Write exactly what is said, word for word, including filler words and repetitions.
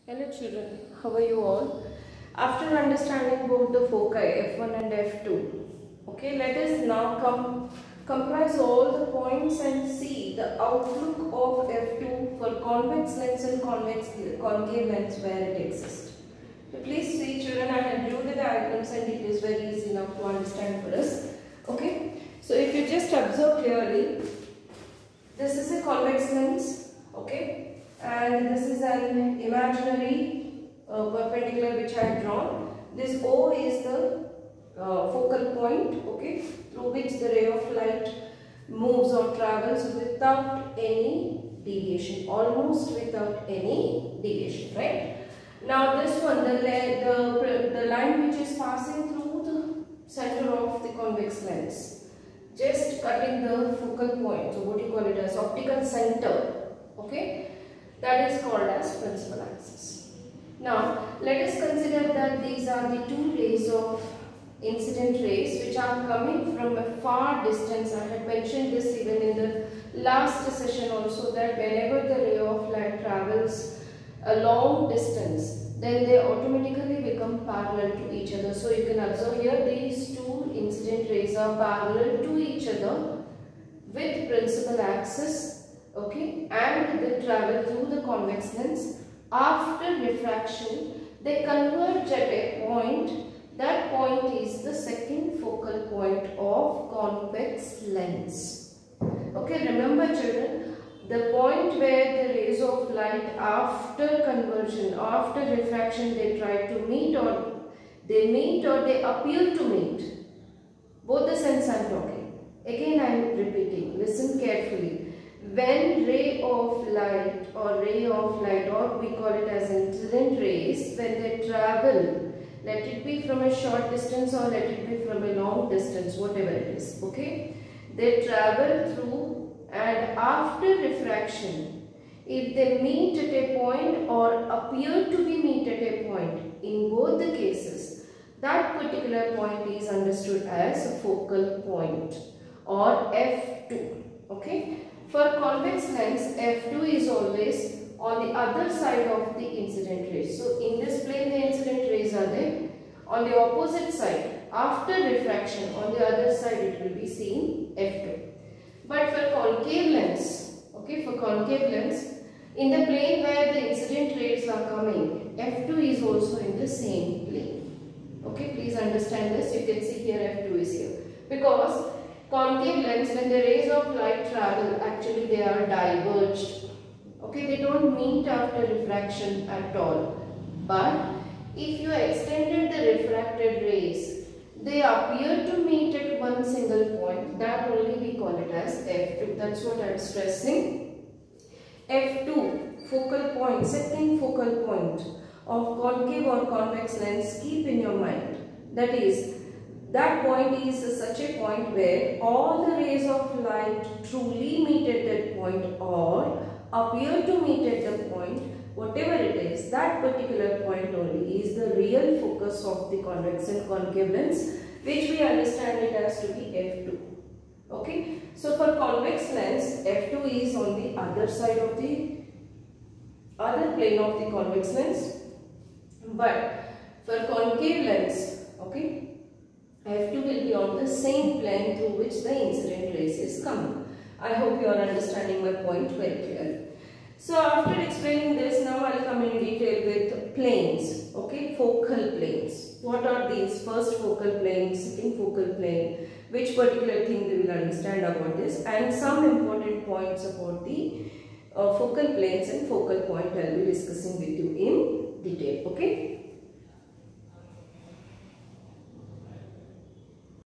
Hello children, how are you all? After understanding both the foci F one and F two, okay, let us now come comprise all the points and see the outlook of F two for convex lens and convex concave lens where it exists. So please see children, I have drew the diagrams and it is very easy enough to understand for us. Okay, so if you just observe clearly, this is a convex lens, okay, and this is an imaginary uh, perpendicular which I have drawn. This O is the uh, focal point, okay, through which the ray of light moves or travels without any deviation, almost without any deviation, right? Now this one, the, the, the line which is passing through the center of the convex lens, just cutting the focal point, so what do you call it as optical center, okay, that is called as principal axis. Now let us consider that these are the two rays of incident rays which are coming from a far distance. I had mentioned this even in the last session also, that whenever the ray of light travels a long distance, then they automatically become parallel to each other. So you can observe here these two incident rays are parallel to each other with principal axis, okay, and they travel through the convex lens. After refraction, they converge at a point. That point is the second focal point of convex lens. Okay, remember children, the point where the rays of light after conversion, after refraction, they try to meet or they meet or they appear to meet. Both the sense I am talking. Again I am repeating, listen carefully. When ray of light or ray of light, or we call it as incident rays, when they travel, let it be from a short distance or let it be from a long distance, whatever it is, okay, they travel through, and after refraction, if they meet at a point or appear to be meet at a point, in both the cases, that particular point is understood as a focal point or F two, okay. For convex lens, F two is always on the other side of the incident rays. So in this plane the incident rays are there. On the opposite side, after refraction, on the other side it will be seen F two. But for concave lens, okay, for concave lens, in the plane where the incident rays are coming, F two is also in the same plane. Okay, please understand this. You can see here F two is here. Because concave lens, when the rays of light travel, actually they are diverged. Okay, they don't meet after refraction at all. But if you extended the refracted rays, they appear to meet at one single point. That only we call it as F two. That's what I am stressing. F two, focal point, second focal point of concave or convex lens, keep in your mind. That is, that point is such a point where all the rays of light truly meet at that point or appear to meet at the point, whatever it is, that particular point only is the real focus of the convex and concave lens, which we understand it as to be F two. Okay, so for convex lens, F two is on the other side of the other plane of the convex lens, but for concave lens, okay, F two will be on the same plane through which the incident rays is coming. I hope you are understanding my point very clearly. So after explaining this, now I will come in detail with planes, okay, focal planes. What are these? First focal plane, second focal plane, which particular thing we will understand about this, and some important points about the uh, focal planes and focal point I will be discussing with you in